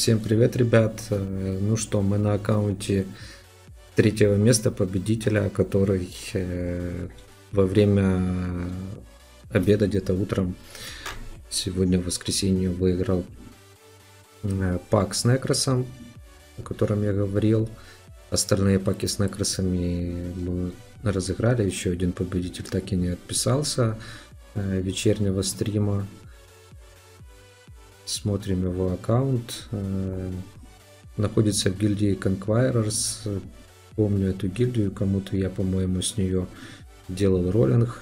Всем привет, ребят. Ну что, мы на аккаунте третьего места победителя, который во время обеда, где-то утром, сегодня в воскресенье, выиграл пак с Некросом, о котором я говорил. Остальные паки с Некросами мы разыграли. Еще один победитель так и не отписался вечернего стрима. Смотрим его аккаунт. Находится в гильдии Conquerors. Помню эту гильдию. Кому-то я, по-моему, с нее делал роллинг.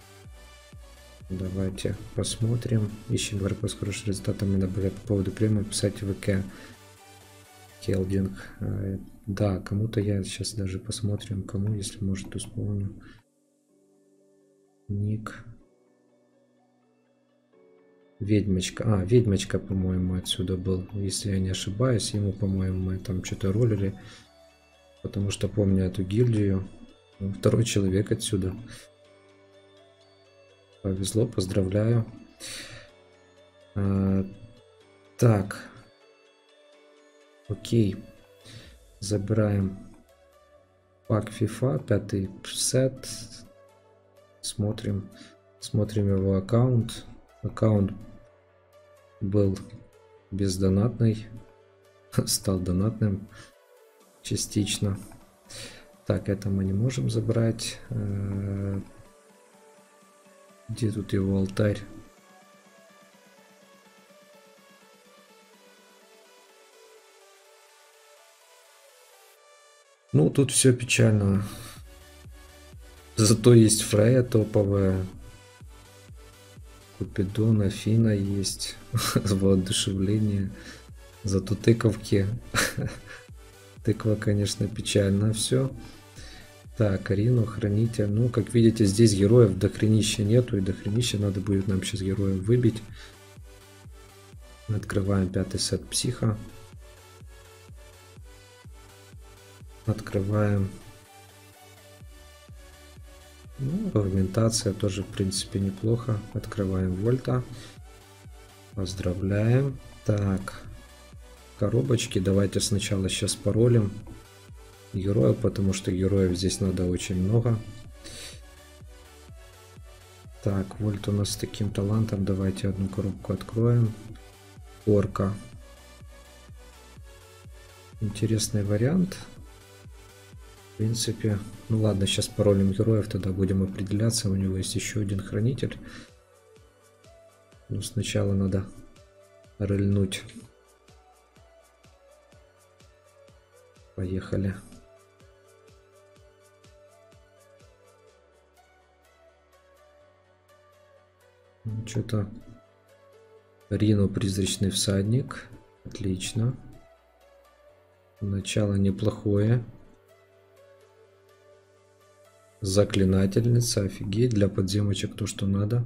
Давайте посмотрим. Ищем игрока с хорошими результатами. Наблюдать по поводу премии. Писать в ВК. Келдинг. Да, кому-то я сейчас даже посмотрим. Кому, если может, вспомню. Ник. Ведьмочка. Ведьмочка, по-моему, отсюда был. Если я не ошибаюсь, ему, по-моему, мы там что-то роллили. Потому что помню эту гильдию. Второй человек отсюда. Повезло, поздравляю. Так. Окей. Забираем пак FIFA, 5-й сет. Смотрим его аккаунт. Аккаунт был бездонатный, стал донатным частично. Так, это мы не можем забрать. Где тут его алтарь? Ну, тут все печально. Зато есть Фрея топовая. Купидон, Афина есть. Воодушевление. Зато тыковки. Тыква, конечно, печально все. Так, Арину, Хранитель. Ну, как видите, здесь героев дохренища нету. И дохренища надо будет нам сейчас героев выбить. Открываем 5-й сет Психа. Открываем. Ну, аргументация тоже, в принципе, неплохо. Открываем Вольта. Поздравляем. Так. Коробочки. Давайте сначала сейчас паролем героев, потому что героев здесь надо очень много. Так, Вольт у нас с таким талантом. Давайте одну коробку откроем. Орка. Интересный вариант. В принципе, ну ладно, сейчас паролем героев, тогда будем определяться. У него есть еще один хранитель. Но сначала надо рыльнуть. Поехали. Что-то Рину призрачный всадник. Отлично. Начало неплохое. Заклинательница, офигеть, для подземочек то, что надо.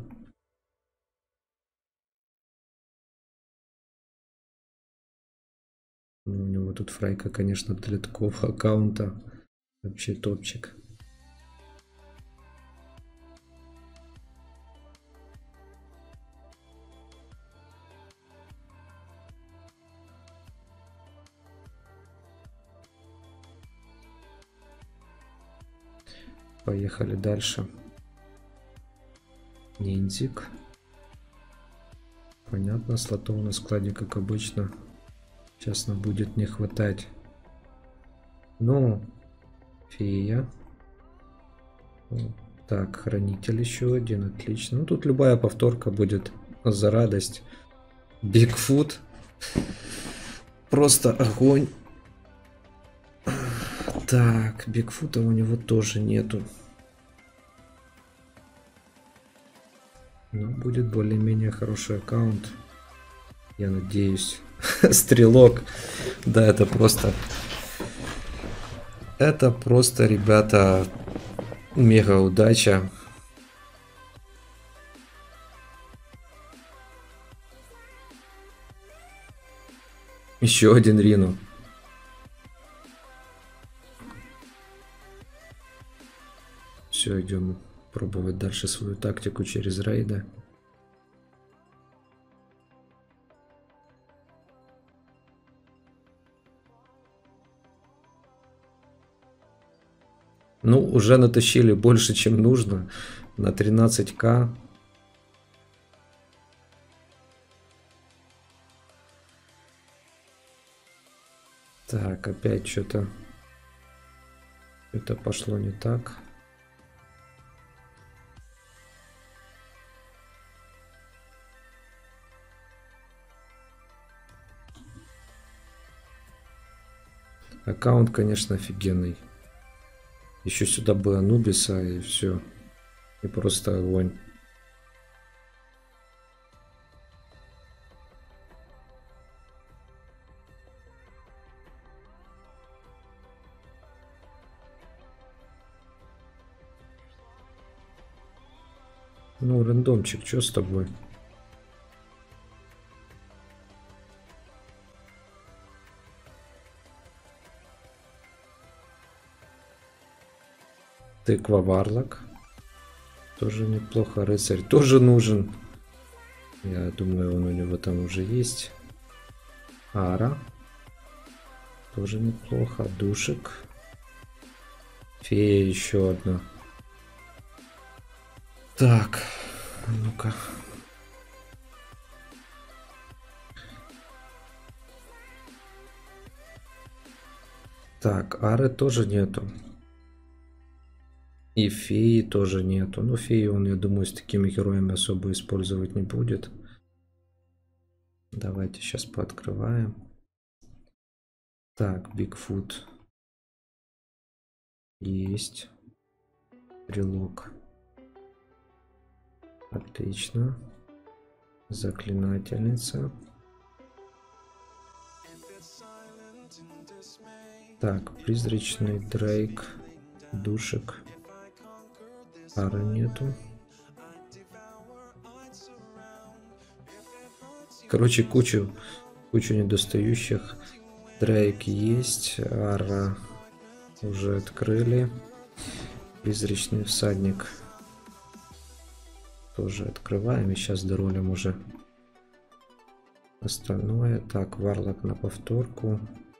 Ну, у него тут фрайка, конечно, для такого аккаунта вообще топчик. Поехали дальше. Ниндзик. Понятно, слотов на складе, как обычно. Сейчас нам будет не хватать. Ну, фея. Так, хранитель еще один, отлично. Ну, тут любая повторка будет за радость. Бигфут. Просто огонь. Так, Бигфута у него тоже нету. Но будет более-менее хороший аккаунт. Я надеюсь. Стрелок. Да, это просто... Это просто, ребята, мега удача. Еще один Рину. Все, идем пробовать дальше свою тактику через рейды. Ну, уже натащили больше, чем нужно. На 13к. Так, опять что-то пошло не так. Аккаунт, конечно, офигенный. Еще сюда бы Анубиса и все. И просто огонь. Ну, рандомчик, что с тобой? Тыква Варлок. Тоже неплохо. Рыцарь тоже нужен. Я думаю, он у него там уже есть. Ара. Тоже неплохо. Душек. Фея еще одна. Так. Ну-ка. Так, Ары тоже нету. И феи тоже нету. Ну, феи он, я думаю, с такими героями особо использовать не будет. Давайте сейчас пооткрываем. Так, Бигфут. Есть. Стрелок. Отлично. Заклинательница. Так, призрачный Дрейк. Душек. Ара нету. Короче, кучу недостающих. Дрейк есть. Ара уже открыли. Призрачный всадник. Тоже открываем. И сейчас доролим уже остальное. Так, Варлок на повторку.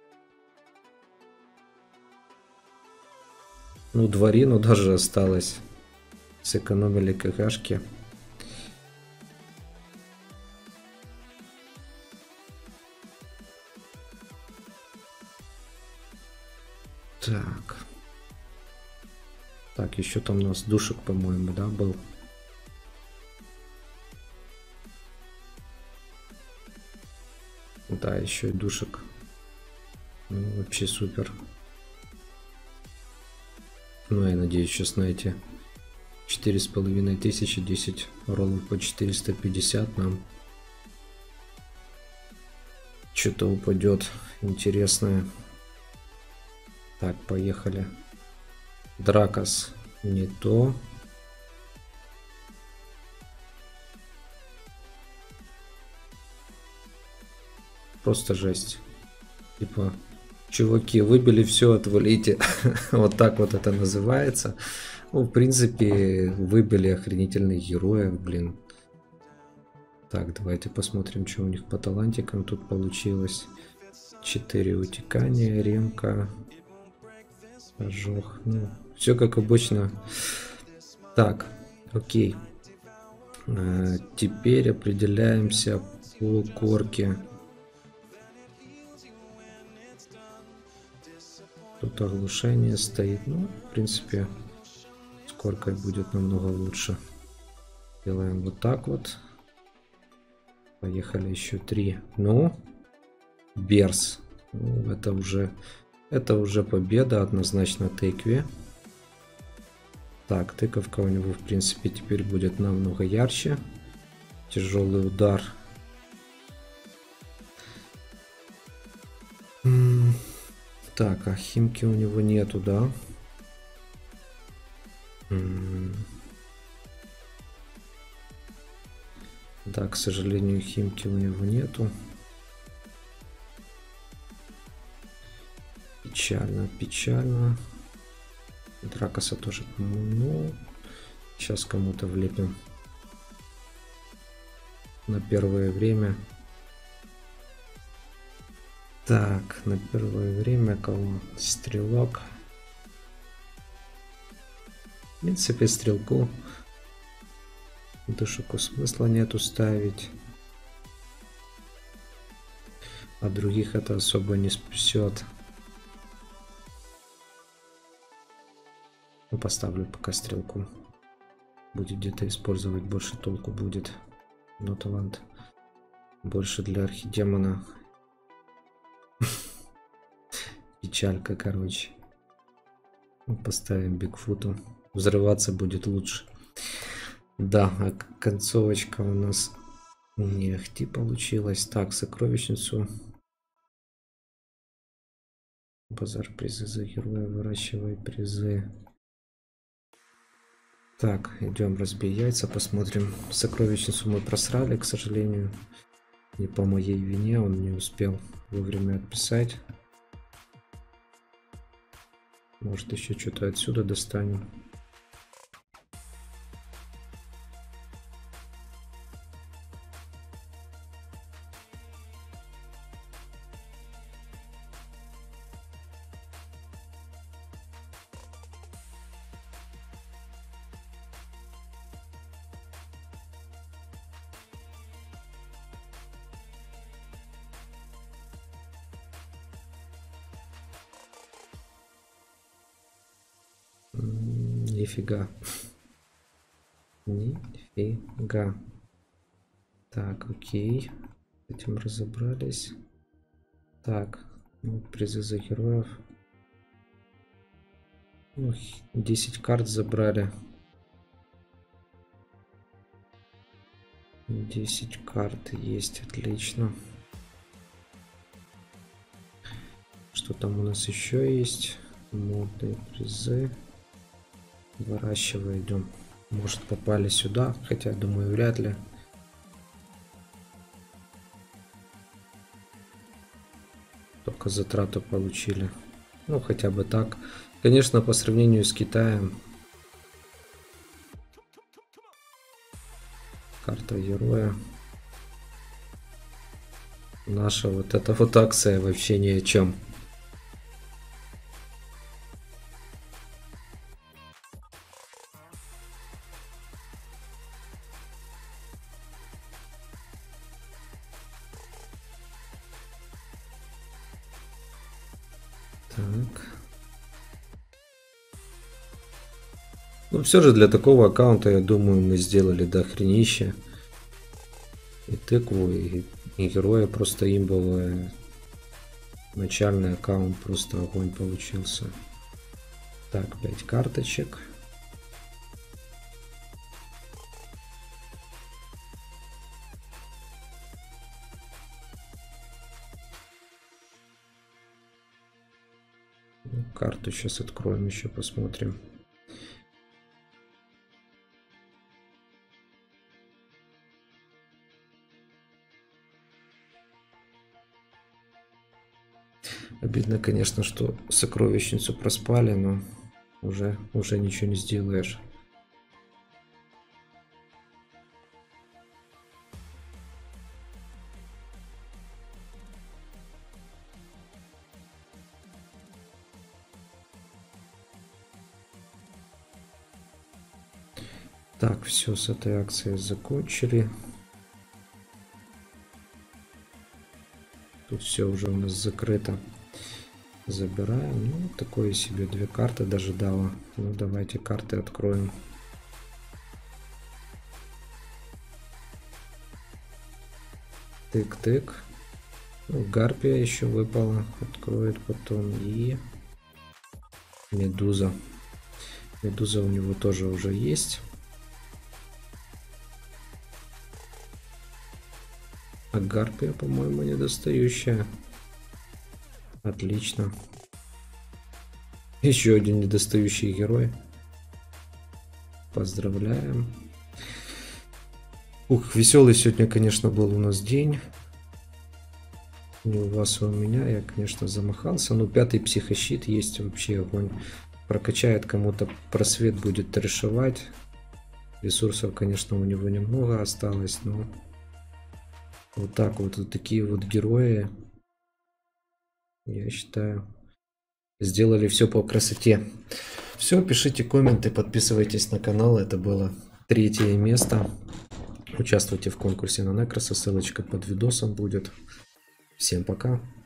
Ну, Дворину даже осталось. Сэкономили КГшки. Так. Так, еще там у нас Душек, по-моему, да, был. Да, еще и Душек. Ну, вообще супер. Ну, я надеюсь, сейчас на эти 4500, 10 роллов по 450 нам что-то упадет интересное. Так, поехали. Дракос не то. Просто жесть. Типа, чуваки, выбили все, отвалите. Вот так вот это называется. Ну, в принципе, выбили охренительных героев, блин. Так, давайте посмотрим, что у них по талантикам тут получилось. 4 утекания, ремка, ожог. Ну, все как обычно. Так, окей. Теперь определяемся по корке. Тут оглушение стоит. Ну, в принципе, с коркой будет намного лучше. Делаем вот так вот. Поехали еще 3. Ну, Берс. Ну, это уже победа однозначно тыкве. Так, тыковка у него, в принципе, теперь будет намного ярче. Тяжелый удар. Так, а химки у него нету, да? Да, к сожалению, химки у него нету. Печально, печально. Дракоса тоже, ну, сейчас кому-то влепим. На первое время. Так, на первое время кого? Стрелок. принципе, стрелку душику смысла нету ставить. А других это особо не спасет. Ну, поставлю пока стрелку. Будет где-то использовать, больше толку будет. Но талант больше для архидемона. Печалька, короче. Поставим Бигфуту. Взрываться будет лучше. Да, а концовочка у нас не ахти получилась. Так, сокровищницу. Базар призы за героя. Выращивай призы. Так, идем разбей яйца, посмотрим. Сокровищницу мы просрали, к сожалению. Не по моей вине, он не успел вовремя отписать. Может, еще что-то отсюда достанем. Нифига. Нифига. Так, окей. С этим разобрались. Так, ну, призы за героев. Ну, 10 карт забрали. 10 карт есть, отлично. Что там у нас еще есть? Модные призы. Выращивай, идем. Может, попали сюда, хотя, думаю, вряд ли. Только затрату получили. Ну, хотя бы так. Конечно, по сравнению с Китаем. Карта героя. Наша вот эта вот акция вообще ни о чем. Так. Ну, все же для такого аккаунта, я думаю, мы сделали дохренище. И тыкву, и героя просто имбовая. Начальный аккаунт просто огонь получился. Так, 5 карточек. Карту сейчас откроем, еще посмотрим. Обидно, конечно, что сокровищницу проспали, но уже ничего не сделаешь. Так, все, с этой акцией закончили. Тут все уже у нас закрыто. Забираем. Ну, такое себе 2 карты даже дало. Ну, давайте карты откроем. Тык-тык. Ну, Гарпия еще выпала. Откроет потом. И Медуза. Медуза у него тоже уже есть. А Гарпия, по-моему, недостающая. Отлично. Еще один недостающий герой. Поздравляем. Ух, веселый сегодня, конечно, был у нас день. Не у вас, а у меня. Я, конечно, замахался. Ну, 5-й психощит есть вообще огонь. Прокачает кому-то просвет, будет трешевать. Ресурсов, конечно, у него немного осталось, но вот так вот такие вот герои, я считаю, сделали все по красоте. Все, пишите комменты, подписывайтесь на канал. Это было 3-е место. Участвуйте в конкурсе на Некроса, ссылочка под видосом будет. Всем пока.